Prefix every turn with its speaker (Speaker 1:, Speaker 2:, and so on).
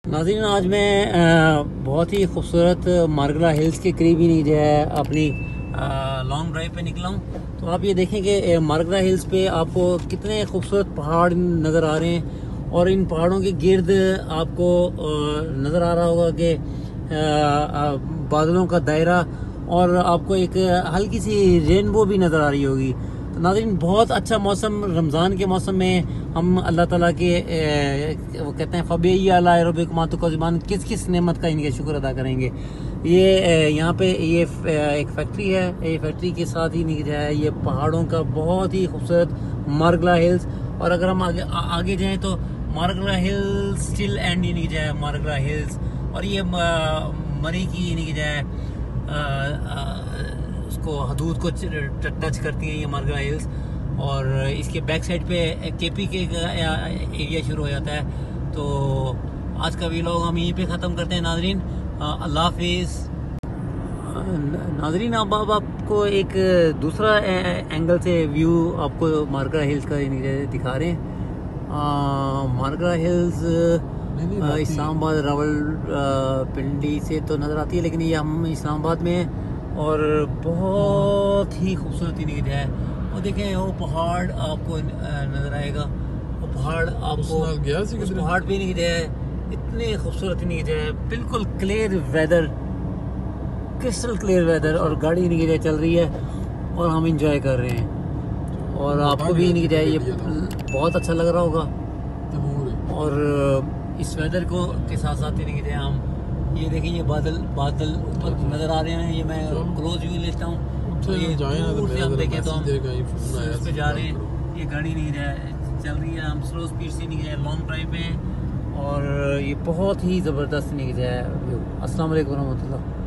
Speaker 1: नाज़रीन, आज मैं बहुत ही खूबसूरत मारगला हिल्स के करीब ही नहीं जो है अपनी लॉन्ग ड्राइव पे निकला हूँ। तो आप ये देखें कि मारगला हिल्स पे आपको कितने खूबसूरत पहाड़ नज़र आ रहे हैं और इन पहाड़ों के गिर्द आपको नज़र आ रहा होगा कि बादलों का दायरा और आपको एक हल्की सी रेनबो भी नज़र आ रही होगी। तो नाज़रीन, बहुत अच्छा मौसम, रमज़ान के मौसम में हम अल्लाह ताला के वो कहते हैं फ़बीय्यिकुम किस नेमत का इनके शुक्र अदा करेंगे। ये यहाँ पे ये एक फैक्ट्री है। ये फैक्ट्री के साथ ही नहीं है ये पहाड़ों का बहुत ही खूबसूरत मारगला हिल्स। और अगर हम आगे जाएँ तो मारगला हिल्स स्टिल एंड ही नहीं जाए मारगला हिल्स, और ये मरी की नहीं जाए उसको हदूद को टच करती हैं ये मारगला हिल्स। और इसके बैक साइड पे केपी के एरिया शुरू हो जाता है। तो आज का व्लॉग हम यहीं पे ख़त्म करते हैं नाजरीन। अल्लाह हाफिज़। नाजरीन, अब आपको एक दूसरा एंगल से व्यू आपको मारगला हिल्स का दिखा रहे हैं। मारगला हिल्स इस्लामाबाद रावलपिंडी से तो नज़र आती है, लेकिन ये हम इस्लामाबाद में हैं और बहुत ही खूबसूरत जगह है। और देखें वो पहाड़ आपको नज़र आएगा, वो पहाड़ आपको उस पहाड़ पे नहीं है, इतने खूबसूरत नहीं है, बिल्कुल clear weather, crystal clear weather, और गाड़ी नहीं चल रही है और हम इंजॉय कर रहे हैं। और आपको भी नहीं है ये बहुत अच्छा लग रहा होगा। और इस वेदर को के साथ साथ नहीं है हम ये देखें, ये बादल ऊपर नज़र आ रहे हैं। ये मैं क्लोज व्यू लेता हूँ तो ये दूर से हम देखें तो हम उस पे जा रहे हैं। ये गाड़ी नहीं चल रही है, हम स्लो स्पीड से नहीं है, लॉन्ग ड्राइव पे हैं और ये बहुत ही ज़बरदस्त नहीं है। अस्सलाम वालेकुम रहमतुल्लाह।